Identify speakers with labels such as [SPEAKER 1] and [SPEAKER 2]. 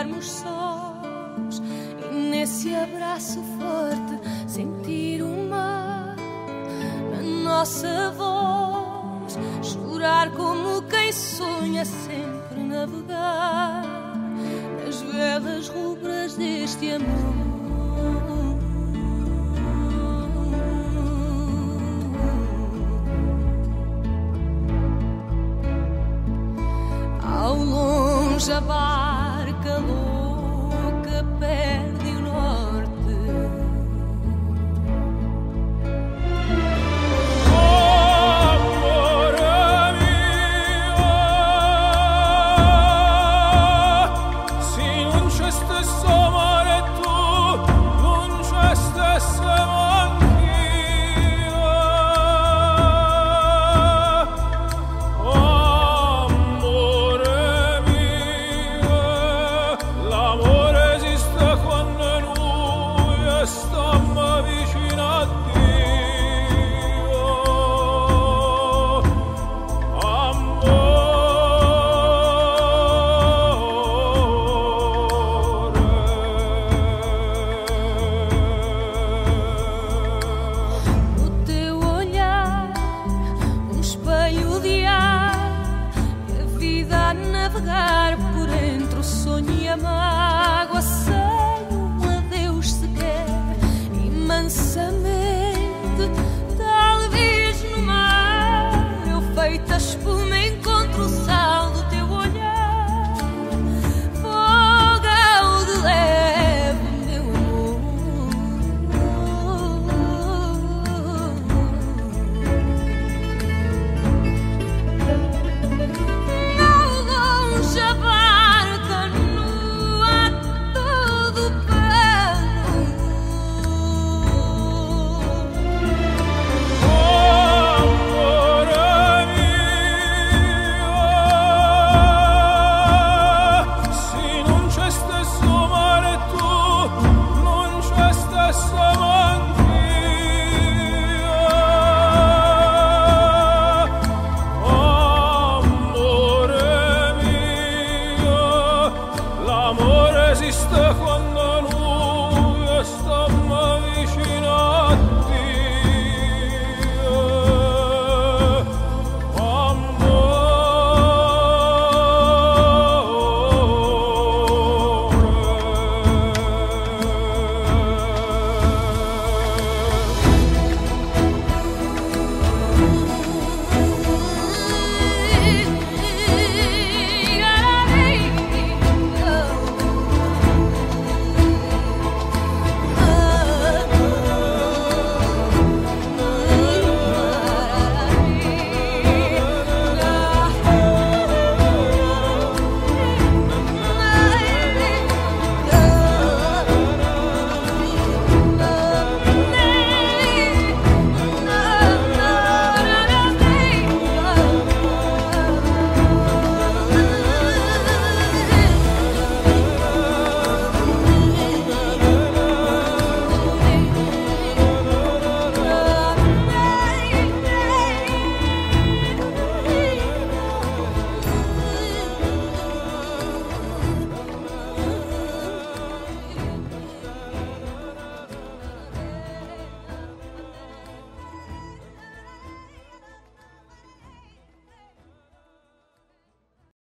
[SPEAKER 1] estivermos sós e nesse abraço forte sentir o mar na nossa voz, chorar como quem sonha sempre navegar nas velas rubras deste amor. Ao longe a barca louca perde o norte. Navegar por entre o sonho e a mágoa, sem um adeus sequer, e mansamente, talvez no mar, eu feita